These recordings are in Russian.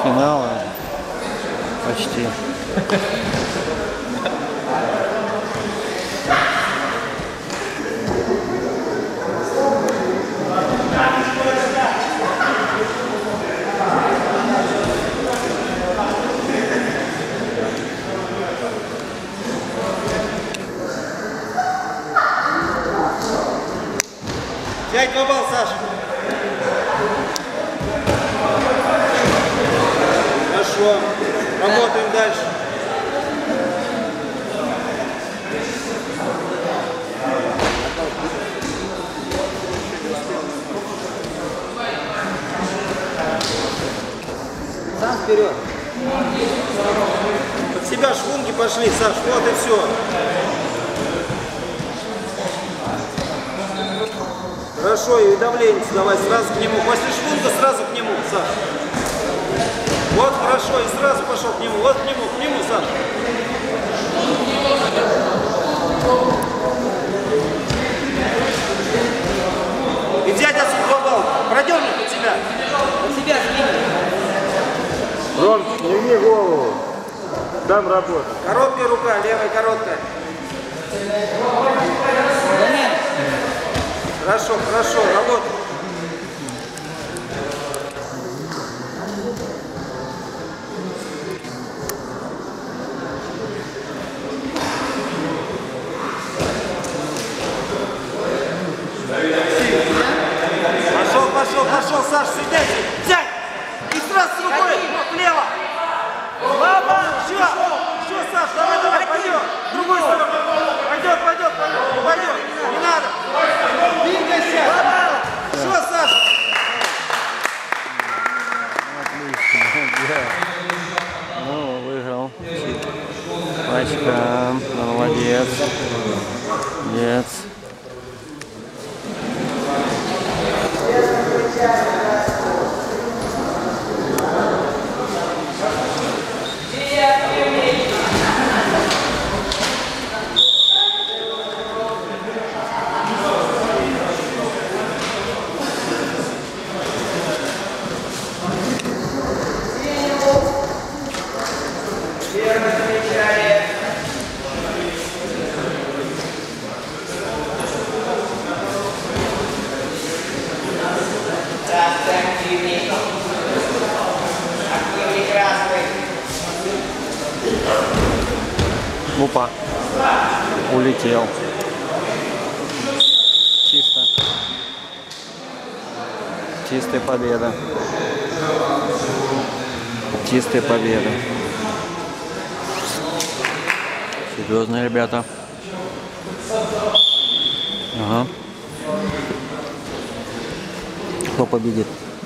полуфинала. Почти. Взять два балла, Саша. Хорошо. Работаем дальше. Сам вперед. Под себя швунги пошли, Саш. Вот и все. Хорошо, и давление давай сразу к нему. После швунга сразу к нему, Саш. Вот хорошо, и сразу пошел к нему. Вот к нему, Саш. И взять отсюда глобал. Продерни под себя. Под себя сгини. Ром, сними голову. Там работа. Короткая рука, левая короткая. Хорошо, хорошо, работай. Пошел, Саш, сидеть, взять! И сразу с рукой, влево! Мама! Еще, Саш, давай, пойдем! Другой стороной! Пойдет! Не надо! Двигайся! Что, Саш? Отлично, ну, выиграл. Пачка, молодец. Молодец. Опа, улетел. Чисто. Чистая победа. Чистая победа. Серьезные ребята. Ага. Кто победит?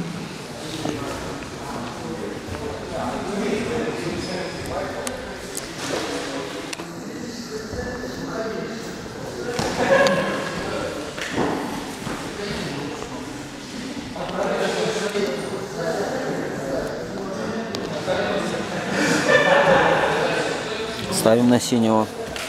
Ставим на синего.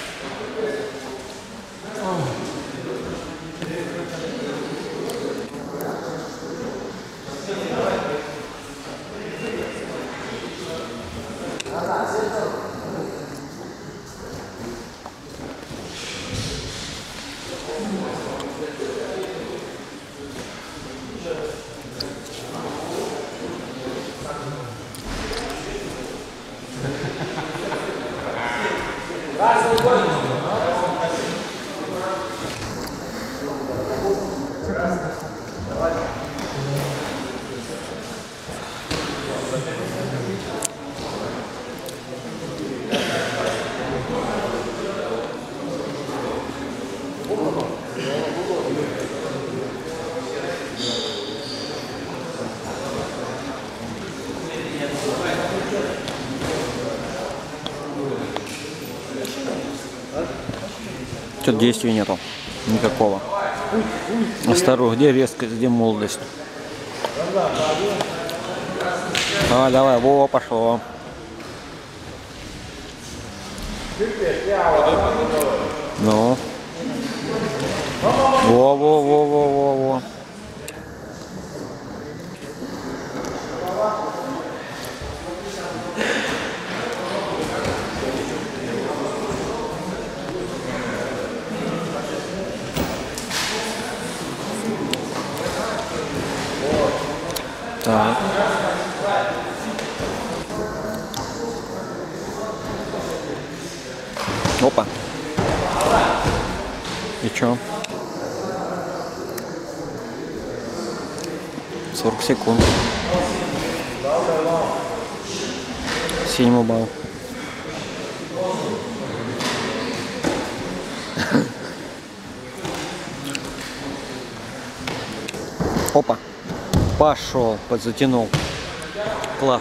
Тут действия нету. Никакого. Осторожно, где резкость, где молодость. Давай, давай, во, пошло. Ну. Во. Так. Опа. И чё? 40 секунд. 7 балл. Опа. Пошел, подзатянул. Класс.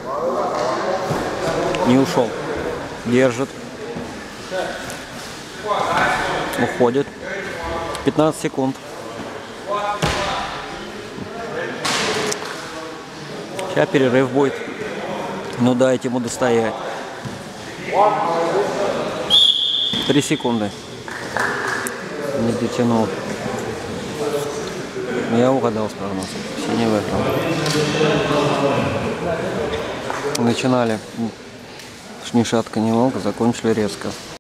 Не ушел. Держит. Уходит. 15 секунд. Сейчас перерыв будет. Ну дайте ему достоять. 3 секунды. Не дотянул. Я угадал с прогнозом. Синий выиграл. Начинали ни шатка, ни волка, закончили резко.